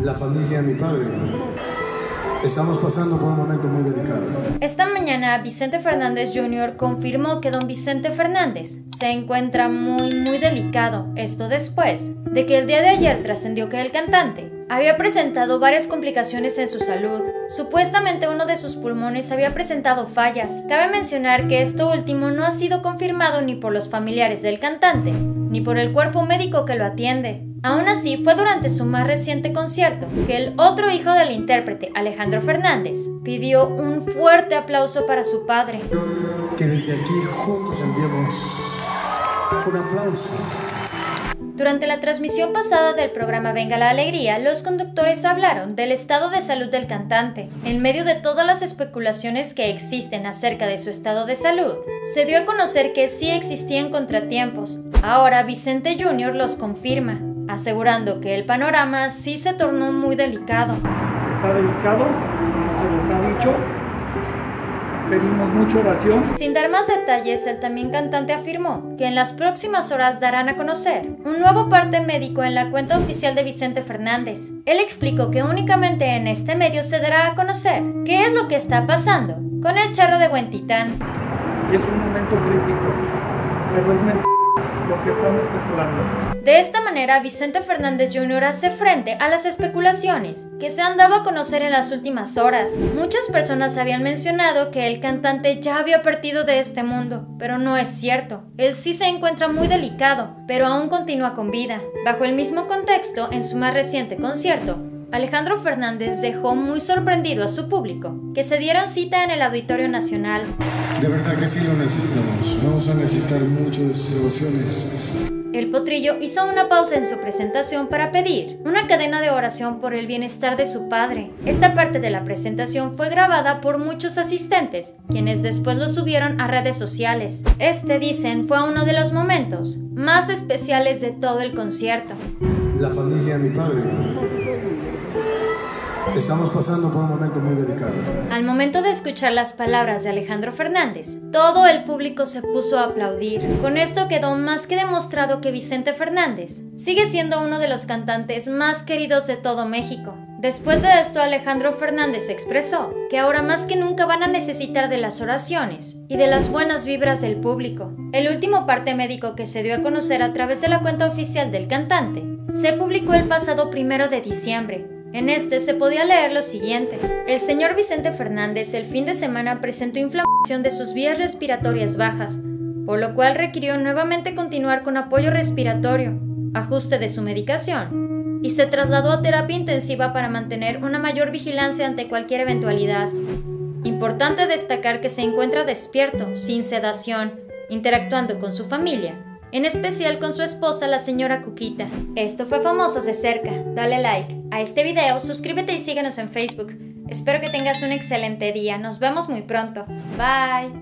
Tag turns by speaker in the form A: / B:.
A: La familia, mi padre. Estamos pasando por un momento muy delicado.
B: Esta mañana, Vicente Fernández Jr. confirmó que don Vicente Fernández se encuentra muy delicado. Esto después de que el día de ayer trascendió que el cantante había presentado varias complicaciones en su salud. Supuestamente uno de sus pulmones había presentado fallas. Cabe mencionar que esto último no ha sido confirmado ni por los familiares del cantante, ni por el cuerpo médico que lo atiende. Aún así, fue durante su más reciente concierto que el otro hijo del intérprete, Alejandro Fernández, pidió un fuerte aplauso para su padre.
A: Que desde aquí juntos enviemos un aplauso.
B: Durante la transmisión pasada del programa Venga la Alegría, los conductores hablaron del estado de salud del cantante. En medio de todas las especulaciones que existen acerca de su estado de salud, se dio a conocer que sí existían contratiempos. Ahora Vicente Jr. los confirma, asegurando que el panorama sí se tornó muy delicado.
C: Está delicado, como se les ha dicho. Pedimos mucha oración.
B: Sin dar más detalles, el también cantante afirmó que en las próximas horas darán a conocer un nuevo parte médico en la cuenta oficial de Vicente Fernández. Él explicó que únicamente en este medio se dará a conocer qué es lo que está pasando con el charro de Huentitán.
C: Es un momento crítico, pero es mentira lo que están especulando.
B: De esta manera, Vicente Fernández Jr. hace frente a las especulaciones que se han dado a conocer en las últimas horas. Muchas personas habían mencionado que el cantante ya había partido de este mundo, pero no es cierto. Él sí se encuentra muy delicado, pero aún continúa con vida. Bajo el mismo contexto, en su más reciente concierto, Alejandro Fernández dejó muy sorprendido a su público que se dieron cita en el Auditorio Nacional.
A: De verdad que sí lo necesitamos. Vamos a necesitar mucho de sus devociones.
B: El potrillo hizo una pausa en su presentación para pedir una cadena de oración por el bienestar de su padre. Esta parte de la presentación fue grabada por muchos asistentes, quienes después lo subieron a redes sociales. Este, dicen, fue uno de los momentos más especiales de todo el concierto.
A: La familia, mi padre. Estamos pasando por un momento muy delicado.
B: Al momento de escuchar las palabras de Alejandro Fernández, todo el público se puso a aplaudir. Con esto quedó más que demostrado que Vicente Fernández sigue siendo uno de los cantantes más queridos de todo México. Después de esto, Alejandro Fernández expresó que ahora más que nunca van a necesitar de las oraciones y de las buenas vibras del público. El último parte médico que se dio a conocer a través de la cuenta oficial del cantante se publicó el pasado 1 de diciembre. En este se podía leer lo siguiente: el señor Vicente Fernández el fin de semana presentó inflamación de sus vías respiratorias bajas, por lo cual requirió nuevamente continuar con apoyo respiratorio, ajuste de su medicación, y se trasladó a terapia intensiva para mantener una mayor vigilancia ante cualquier eventualidad. Importante destacar que se encuentra despierto, sin sedación, interactuando con su familia, en especial con su esposa, la señora Cuquita. Esto fue Famosos de Cerca. Dale like a este video, suscríbete y síguenos en Facebook. Espero que tengas un excelente día. Nos vemos muy pronto. Bye.